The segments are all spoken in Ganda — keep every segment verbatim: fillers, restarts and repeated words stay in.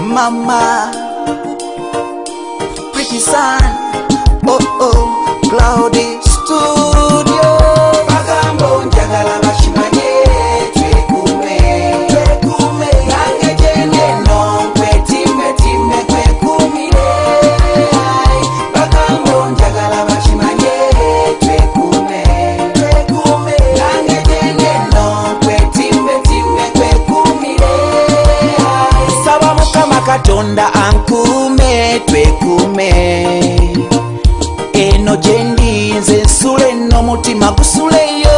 Mama, pretty son, oh oh, Cloudy Studio. Bagambo njagala bashimanye twekume, twekume. Nange jene nongwe time time kwekumire. Bagambo njagala bashimanye twekume, twekume. Nange jene nongwe time time kwekumire. Saba mukama Katonda ankume twekume. Eno jendi nze nsule n'omutima gusuleyo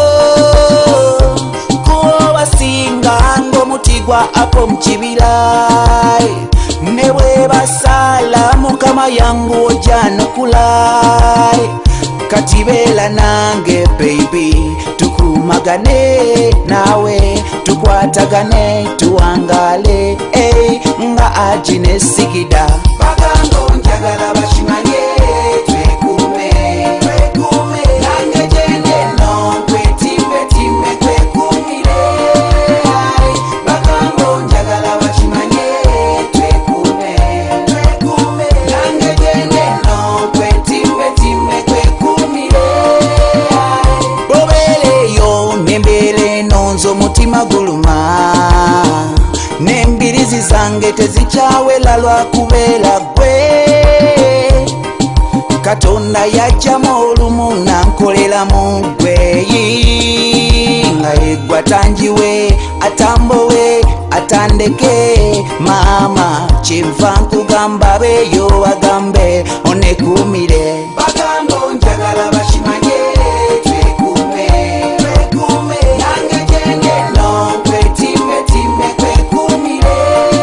kuba singa ng'omuti gwa apo mu kibira ne bwe basala mukama yangu ojanukula kati beera nange baby tukumagane nawe tukwatagane tuwangale hey, nga aji ne sigida. Bagambo njagala bashimanye twekume, twekume. Nange jene nongwe time time kwekumire. Bagambo njagala bashimanye twekume, twekume. Nange jene nongwe time time kwekumire. Bobereyo nembere nonzo mutima guluma nembirizi zange tezikyawela lwakubeera gwe Katonda yajjamu olumu nankoleramu gweyi nga yegwa tanjiwe atambowe atandeke mama kyenva nkugamba beeyo bagambe onekumire. Bagambo njagala bashimanye twekume, twekume. Nange jene nongwe time time kwekumire.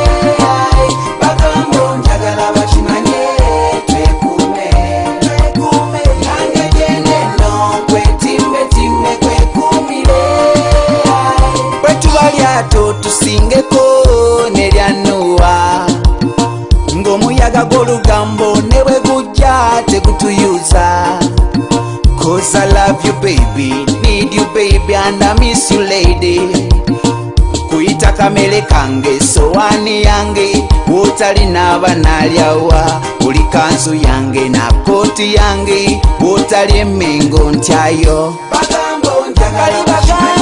Bagambo njagala bashimanye twekume, twekume. Nange jene nongwe time time kwekumire. Bwe tuba lyato tusingeko neryanuwa ng'omuyaga gw'olugambo ne bwe gujja tegutuyuza. Cause I love you baby, need you baby and I miss you lady. Kuyita kamere kange sowani yange wotali naba nalyawa buli kanzu yange na koti yange wotali emengo ntyayo. Bagambo njagala bashimanye